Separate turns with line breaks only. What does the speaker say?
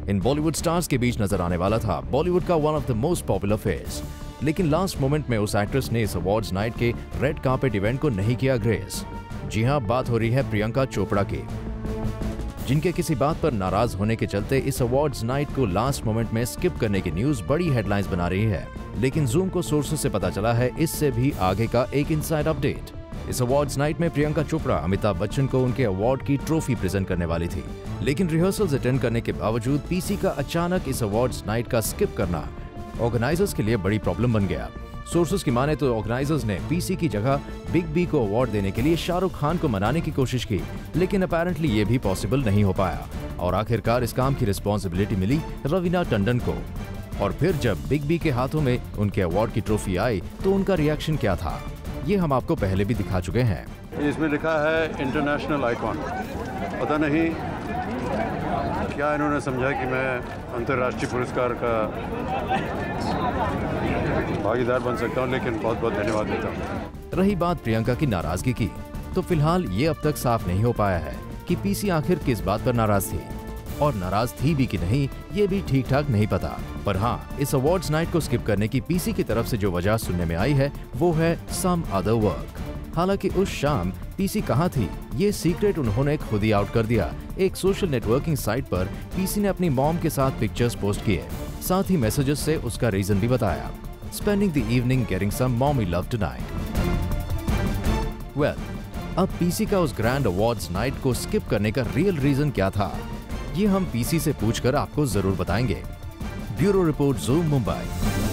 इन Bollywood stars के बीच नजर आने वाला था बॉलीवुड का one of the most popular face, लेकिन लास्ट मोमेंट में उस एक्ट्रेस ने इस अवार्ड्स नाइट के रेड कार्पेट इवेंट को नहीं किया ग्रेस। जी हाँ, बात हो रही है प्रियंका चोपड़ा की, जिनके किसी बात पर नाराज होने के चलते इस अवार्ड्स नाइट को लास्ट मोमेंट में स्किप करने की न्यूज बड़ी हेडलाइंस बना रही है। लेकिन जूम को सोर्सेस से पता चला है इससे भी आगे का एक इनसाइड अपडेट। इस अवार्ड्स नाइट में प्रियंका चोपड़ा अमिताभ बच्चन को उनके अवार्ड की ट्रॉफी प्रेजेंट करने वाली थी, लेकिन रिहर्सल्स अटेंड करने के बावजूद पीसी का अचानक इस अवार्ड्स नाइट का स्किप करना ऑर्गेनाइजर्स के लिए बड़ी प्रॉब्लम बन गया। सोर्सेस की माने तो ऑर्गेनाइजर्स ने पीसी की जगह बिग बी को अवार्ड देने के लिए शाहरुख खान को मनाने की कोशिश की, लेकिन अपेरेंटली ये भी पॉसिबल नहीं हो पाया और आखिरकार इस काम की रिस्पॉन्सिबिलिटी मिली रवीना टंडन को। और फिर जब बिग बी के हाथों में उनके अवार्ड की ट्रॉफी आई तो उनका रिएक्शन क्या था, ये हम आपको पहले भी दिखा चुके हैं।
इसमें लिखा है इंटरनेशनल आइकॉन। पता नहीं क्या इन्होंने समझा कि मैं अंतर्राष्ट्रीय पुरस्कार का भागीदार बन सकता हूं, लेकिन बहुत बहुत धन्यवाद देता हूं।
रही बात प्रियंका की नाराजगी की, तो फिलहाल ये अब तक साफ नहीं हो पाया है कि पीसी आखिर किस बात पर नाराज थी, और नाराज थी भी कि नहीं ये भी ठीक ठाक नहीं पता। पर हाँ, इस अवार्ड्स नाइट को स्किप करने की पीसी की तरफ से जो वजह सुनने में आई है वो है सम अदर वर्क। हालांकि उस शाम पीसी कहाँ थी ये सीक्रेट उन्होंने खुद ही आउट कर दिया। एक सोशल नेटवर्किंग साइट पर पीसी ने अपनी मॉम के साथ पिक्चर्स पोस्ट किए, साथ ही मैसेजेस से उसका रीजन भी बताया, spending the evening getting some mommy love tonight. Well, अब पीसी का उस ग्रैंड अवार्ड्स नाइट को स्किप करने का रियल रीजन क्या था, ये हम पीसी से पूछकर आपको जरूर बताएंगे। Bureau report, Zoom Mumbai.